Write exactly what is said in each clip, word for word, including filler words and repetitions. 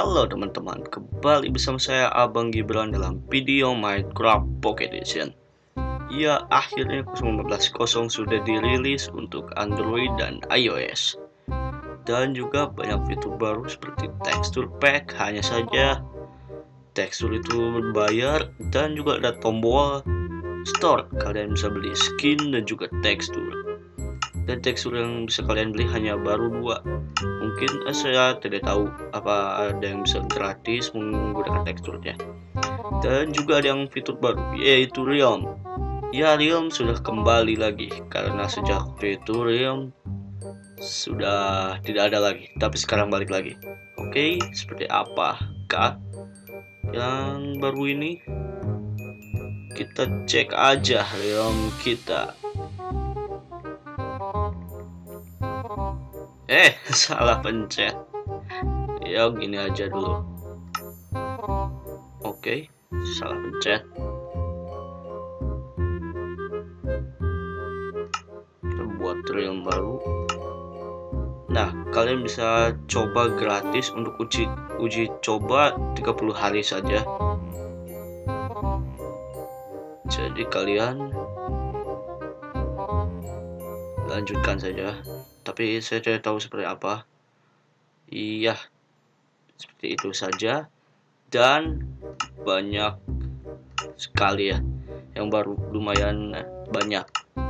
Halo teman-teman, kembali bersama saya Abang Gibran dalam video Minecraft Pocket Edition. Ya, akhirnya nol satu lima sudah dirilis untuk Android dan iOS. Dan juga banyak fitur baru seperti tekstur pack, hanya saja tekstur itu berbayar. Dan juga ada tombol store, kalian bisa beli skin dan juga tekstur. Dan tekstur yang bisa kalian beli hanya baru dua. Mungkin eh, saya tidak tahu apa ada yang bisa gratis menggunakan teksturnya. Dan juga ada yang fitur baru, yaitu Realm. Ya, Realm sudah kembali lagi karena sejak fitur Realm sudah tidak ada lagi, tapi sekarang balik lagi. Oke, seperti apakah yang baru ini? Kita cek aja Realm kita. Eh, salah pencet. Ya, gini aja dulu. Oke, salah pencet. Kita buat realm baru. Nah, kalian bisa coba gratis untuk uji uji coba tiga puluh hari saja. Jadi kalian lanjutkan saja. Tapi saya tidak tahu seperti apa. Iya, seperti itu saja. Dan banyak sekali ya yang baru, lumayan banyak.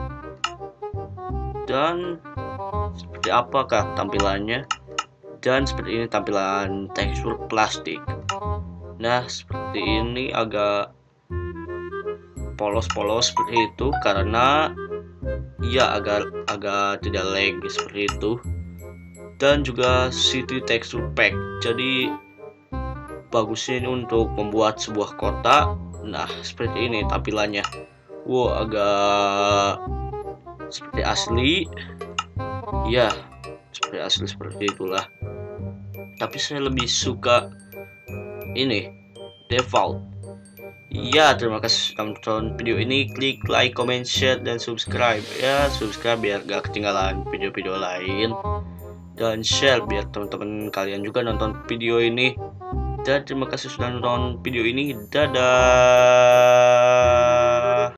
Dan seperti apakah tampilannya? Dan seperti ini tampilan tekstur plastik. Nah, seperti ini agak polos-polos seperti itu karena ya agak agak tidak lag seperti itu. Dan juga city texture pack, jadi bagusnya ini untuk membuat sebuah kota. Nah, seperti ini tampilannya. Wow, agak seperti asli. Ya, seperti asli seperti itulah. Tapi saya lebih suka ini default. Ya, terima kasih sudah menonton video ini. Klik like, comment, share, dan subscribe. Ya, subscribe biar gak ketinggalan video-video lain. Dan share biar teman-teman kalian juga nonton video ini. Dan terima kasih sudah nonton video ini. Dadah.